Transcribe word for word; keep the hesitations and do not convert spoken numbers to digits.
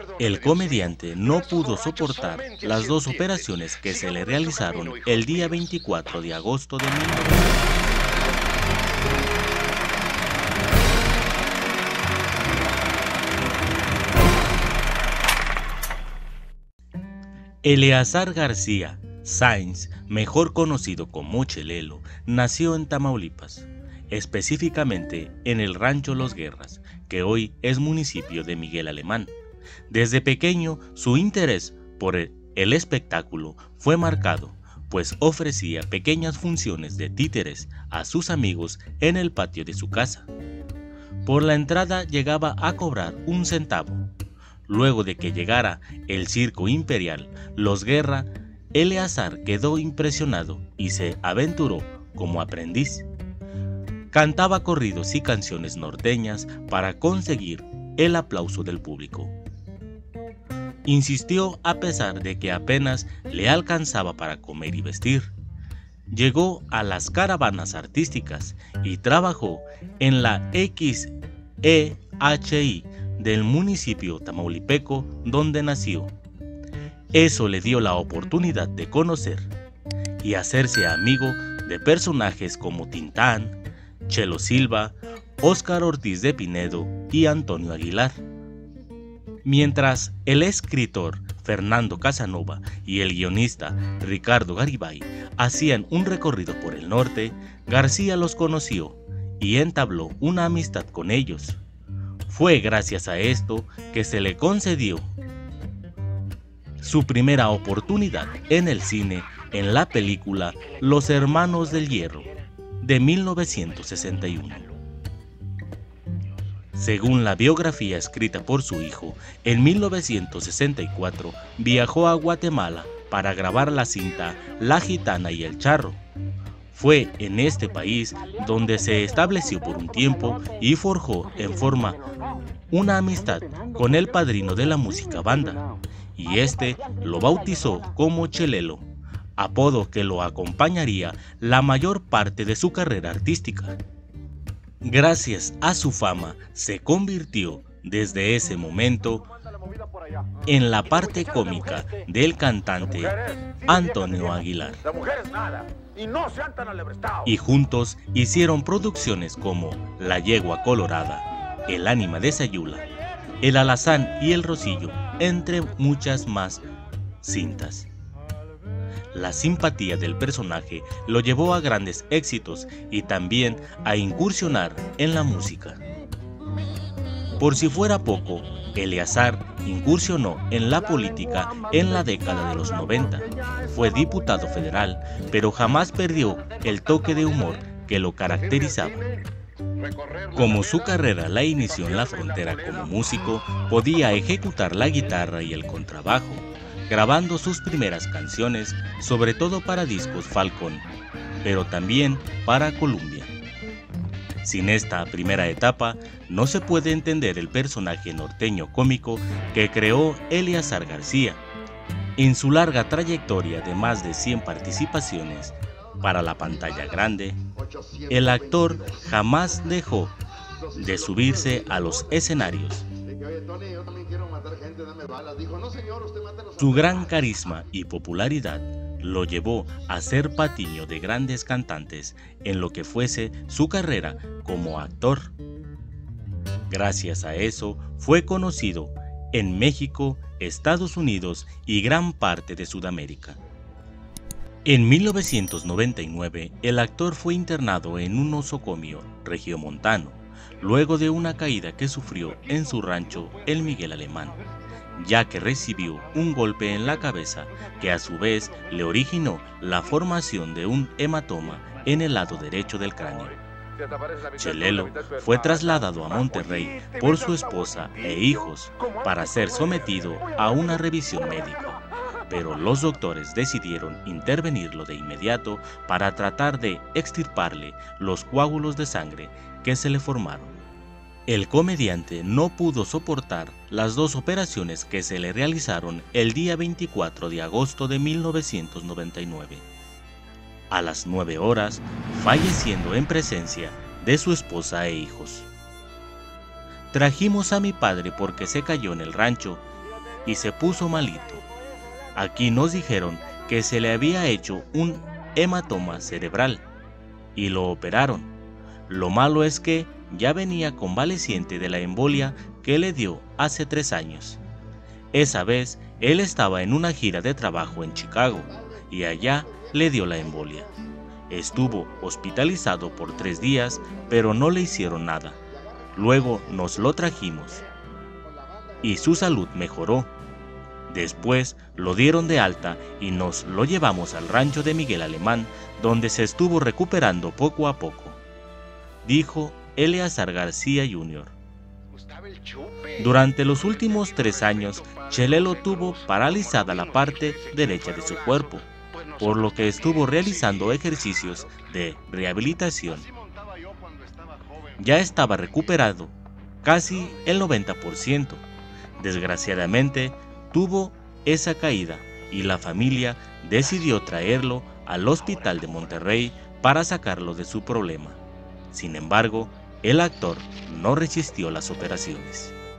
El comediante no pudo soportar las dos operaciones que se le realizaron el día veinticuatro de agosto de mil novecientos. Eleazar García Sáenz, mejor conocido como Chelelo, nació en Tamaulipas, específicamente en el rancho Los Guerras, que hoy es municipio de Miguel Alemán. Desde pequeño, su interés por el espectáculo fue marcado, pues ofrecía pequeñas funciones de títeres a sus amigos en el patio de su casa. Por la entrada llegaba a cobrar un centavo. Luego de que llegara el circo imperial Los Guerra, Eleazar quedó impresionado y se aventuró como aprendiz. Cantaba corridos y canciones norteñas para conseguir el aplauso del público. Insistió a pesar de que apenas le alcanzaba para comer y vestir. Llegó a las caravanas artísticas y trabajó en la X E H I del municipio tamaulipeco donde nació. Eso le dio la oportunidad de conocer y hacerse amigo de personajes como Tintán, Chelo Silva, Óscar Ortiz de Pinedo y Antonio Aguilar. Mientras el escritor Fernando Casanova y el guionista Ricardo Garibay hacían un recorrido por el norte, García los conoció y entabló una amistad con ellos. Fue gracias a esto que se le concedió su primera oportunidad en el cine en la película Los Hermanos del Hierro de mil novecientos sesenta y uno. Según la biografía escrita por su hijo, en mil novecientos sesenta y cuatro viajó a Guatemala para grabar la cinta La Gitana y el Charro. Fue en este país donde se estableció por un tiempo y forjó en forma una amistad con el padrino de la música banda, y este lo bautizó como Chelelo, apodo que lo acompañaría la mayor parte de su carrera artística. Gracias a su fama, se convirtió desde ese momento en la parte cómica del cantante Antonio Aguilar. Y juntos hicieron producciones como La Yegua Colorada, El Ánima de Sayula, El Alazán y El Rosillo, entre muchas más cintas. La simpatía del personaje lo llevó a grandes éxitos y también a incursionar en la música. Por si fuera poco, Eleazar incursionó en la política en la década de los noventa. Fue diputado federal, pero jamás perdió el toque de humor que lo caracterizaba. Como su carrera la inició en la frontera como músico, podía ejecutar la guitarra y el contrabajo, grabando sus primeras canciones, sobre todo para discos Falcon, pero también para Columbia. Sin esta primera etapa, no se puede entender el personaje norteño cómico que creó Eleazar García. En su larga trayectoria de más de cien participaciones para la pantalla grande, el actor jamás dejó de subirse a los escenarios. Su gran carisma y popularidad lo llevó a ser patiño de grandes cantantes en lo que fuese su carrera como actor. Gracias a eso fue conocido en México, Estados Unidos y gran parte de Sudamérica. En mil novecientos noventa y nueve, el actor fue internado en un nosocomio regiomontano, luego de una caída que sufrió en su rancho El Miguel Alemán, ya que recibió un golpe en la cabeza que a su vez le originó la formación de un hematoma en el lado derecho del cráneo. Chelelo fue trasladado a Monterrey por su esposa e hijos para ser sometido a una revisión médica, pero los doctores decidieron intervenirlo de inmediato para tratar de extirparle los coágulos de sangre que se le formaron. El comediante no pudo soportar las dos operaciones que se le realizaron el día veinticuatro de agosto de mil novecientos noventa y nueve. A las nueve horas, falleciendo en presencia de su esposa e hijos. Trajimos a mi padre porque se cayó en el rancho y se puso malito. Aquí nos dijeron que se le había hecho un hematoma cerebral y lo operaron. Lo malo es que ya venía convaleciente de la embolia que le dio hace tres años. Esa vez él estaba en una gira de trabajo en Chicago y allá le dio la embolia. Estuvo hospitalizado por tres días, pero no le hicieron nada. Luego nos lo trajimos y su salud mejoró. Después lo dieron de alta y nos lo llevamos al rancho de Miguel Alemán, donde se estuvo recuperando poco a poco, dijo Eleazar García junior Durante los últimos tres años, Chelelo tuvo paralizada la parte derecha de su cuerpo, por lo que estuvo realizando ejercicios de rehabilitación. Ya estaba recuperado, casi el noventa por ciento. Desgraciadamente, tuvo esa caída y la familia decidió traerlo al hospital de Monterrey para sacarlo de su problema. Sin embargo, el actor no resistió las operaciones.